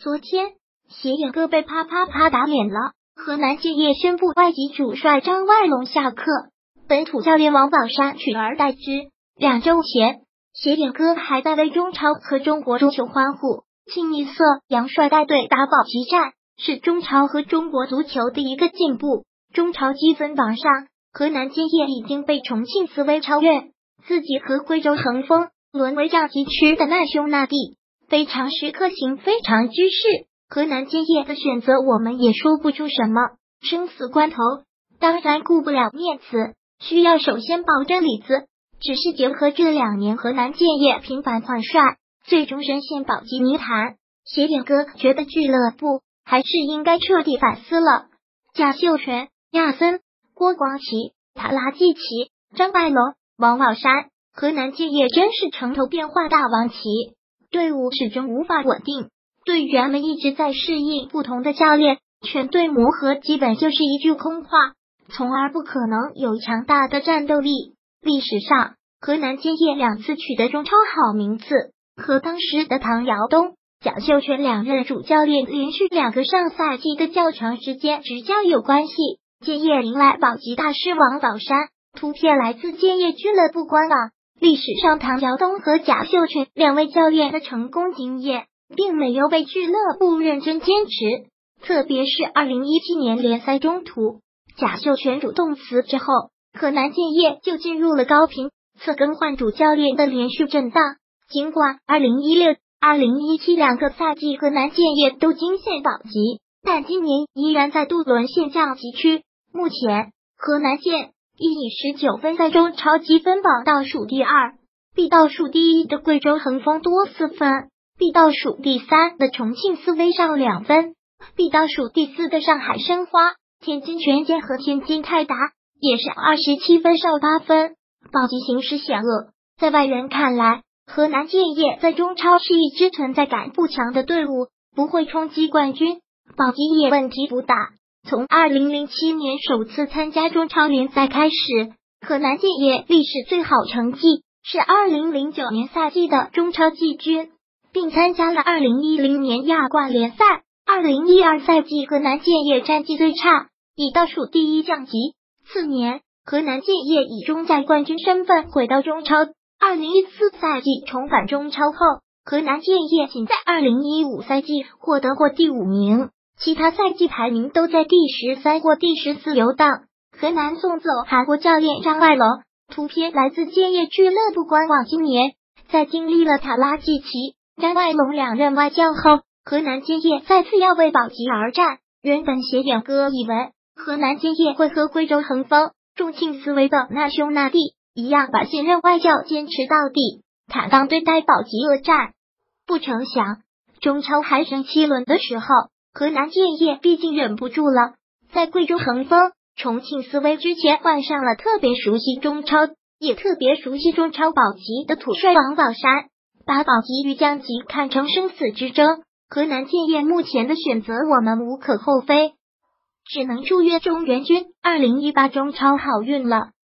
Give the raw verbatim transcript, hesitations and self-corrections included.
昨天，斜眼哥被啪啪啪打脸了。河南建业宣布外籍主帅张外龙下课，本土教练王宝山取而代之。两周前，斜眼哥还在为中超和中国足球欢呼，清一色杨帅带队打保级战，是中超和中国足球的一个进步。中超积分榜上，河南建业已经被重庆斯威超越，自己和贵州恒丰沦为降级区的难兄难弟，非常时刻行非常之事。河南建业的选择我们也说不出什么，生死关头当然顾不了面子，需要首先保证里子。只是结合这两年河南建业频繁换帅，最终深陷保级泥潭，斜眼哥觉得俱乐部还是应该彻底反思了。贾秀全、亚森、郭光奇、塔拉季奇、张外龙、王宝山，河南建业真是城头变化大王旗，队伍始终无法稳定，队员们一直在适应不同的教练，全队磨合基本就是一句空话，从而不可能有强大的战斗力。历史上，河南建业两次取得中超好名次，和当时的唐尧东、贾秀全两任主教练连续两个上赛季的较长时间执教有关系。建业迎来保级大师王宝山，图片来自建业俱乐部官网。历史上唐尧东和贾秀全两位教练的成功经验并没有被俱乐部认真坚持，特别是二零一七年联赛中途，贾秀全主动辞职后，河南建业就进入了高频次更换主教练的连续震荡。尽管二零一六、二零一七两个赛季河南建业都惊现保级，但今年依然再度沦陷降级区。目前，河南建一以十九分在中超积分榜倒数第二，比倒数第一的贵州恒丰多四分，比倒数第三的重庆斯威上两分，比倒数第四的上海申花、天津权健和天津泰达也是二十七分上八分，保级形势险恶。在外人看来，河南建业在中超是一支存在感不强的队伍，不会冲击冠军，保级也问题不大。从二零零七年首次参加中超联赛开始，河南建业历史最好成绩是二零零九年赛季的中超季军，并参加了二零一零年亚冠联赛。二零一二赛季河南建业战绩最差，以倒数第一降级。次年，河南建业以中甲冠军身份回到中超。二零一四赛季重返中超后，河南建业仅在二零一五赛季获得过第五名，其他赛季排名都在第十三或第十四游荡。河南送走韩国教练张外龙，图片来自建业俱乐部官网。今年在经历了塔拉季奇、张外龙两任外教后，河南建业再次要为保级而战。原本斜眼哥以为河南建业会和贵州恒丰、重庆斯威等难兄难弟一样，把现任外教坚持到底，坦荡对待保级恶战。不成想，中超还剩七轮的时候，河南建业毕竟忍不住了，在贵州恒丰、重庆斯威之前换上了特别熟悉中超，也特别熟悉中超保级的土帅王宝山，把保级与降级看成生死之争。河南建业目前的选择我们无可厚非，只能祝愿中原军二零一八中超好运了。